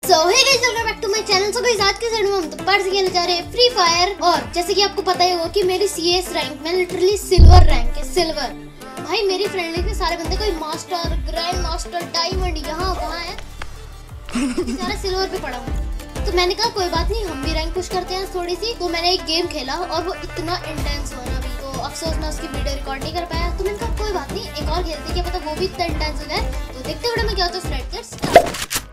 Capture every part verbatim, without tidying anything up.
So hey guys, welcome back to my channel. So guys, आज के session में हम तो पार्ट से खेलने जा रहे हैं फ्री फायर। और जैसे कि आपको पता ही होगा कि मेरी सीएस रैंक में लिटरली सिल्वर रैंक है। सिल्वर भाई मेरी फ्रेंड लिस्ट में सारे बंदे कोई मास्टर, ग्रैंड मास्टर, डायमंड यहाँ वहाँ है, सारा सिल्वर पे पड़ा हूँ। तो मैंने कहा कोई बात नहीं, हम भी रैंक पुश करते हैं थोड़ी सी। तो मैंने एक गेम खेला और वो इतना इंटेंस हुआ ना, अभी तो अफसोस मैं उसकी वीडियो रिकॉर्ड नहीं कर पाया। तो मैंने कहा कोई बात नहीं, एक और खेलते, क्या पता वो भी इतना इंटेंस हो जाए। तो देखते वीडियो में क्या होता है। स्टार्ट कर स्टार्ट।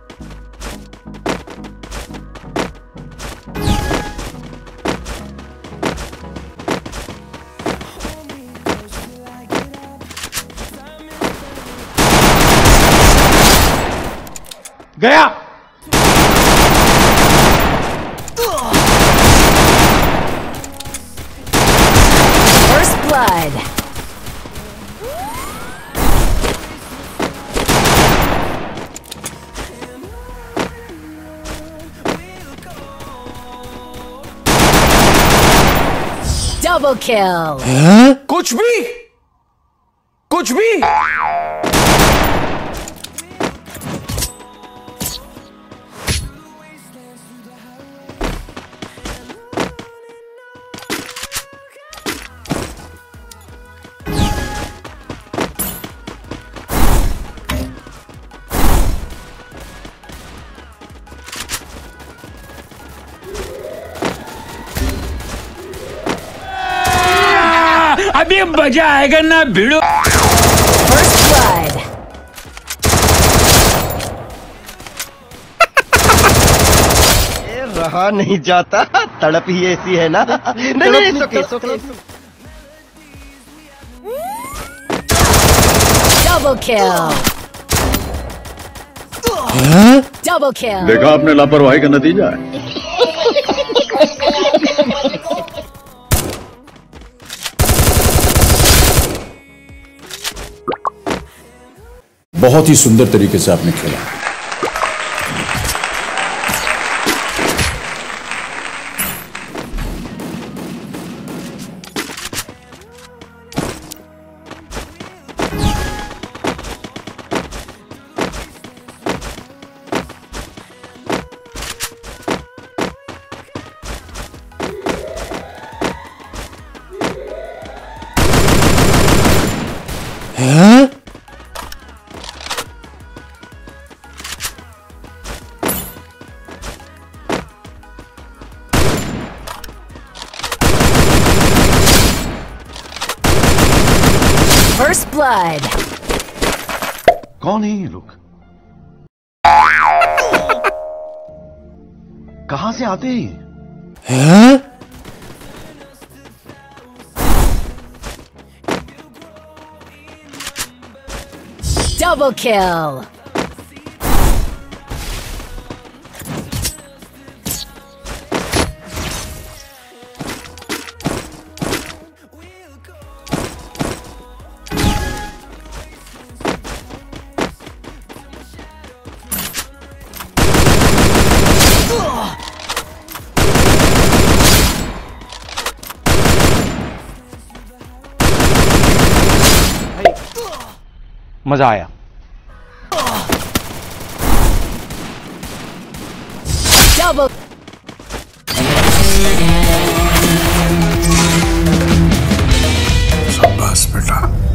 गया। First blood. Double kill. हाँ? कुछ भी कुछ भी अभी मजा आएगा ना भिड़ो। First blood. रहा नहीं जाता, तड़प ही ऐसी है ना। नहीं नहीं सोके सोके। Double kill. हाँ? Double kill. देखा आपने लापरवाही का नतीजा है। बहुत ही सुंदर तरीके से आपने खेला। हाँ? First blood. कौन है ये लोग? कहां से आते हैं? हाँ? Double kill. मजा आया। Double. शाबाश बेटा।